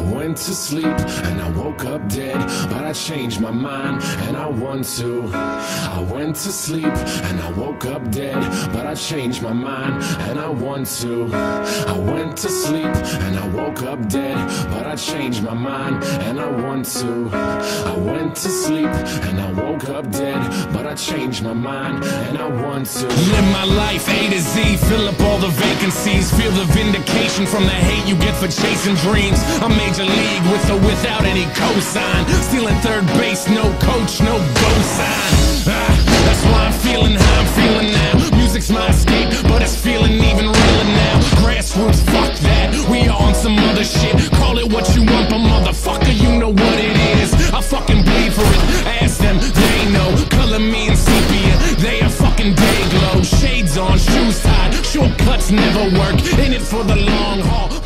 went to sleep and I woke up dead, but I changed my mind and I want to. I went to sleep and I woke up dead, but I changed my mind and I want to. I went to sleep and I woke up dead, but I changed my mind and I want to. I went to sleep and I woke up dead, but I changed my mind and I want to. Live my life A to Z, fill up all the vacancies, feel the vindication from the hate you get for chasing dreams. I'm major league with or without any cosign, stealing third base, no coach, no go sign. That's why I'm feeling how I'm feeling now. Music's my escape, but it's feeling even realer now. Grassroots, fuck that, we are on some other shit. Call it what you want, but motherfucker, you know what it is. I fucking bleed for it, ask them, they know. Color me in sepia, they a fucking day glow. Shades on, shoes tied, shortcuts never work. In it for the long haul.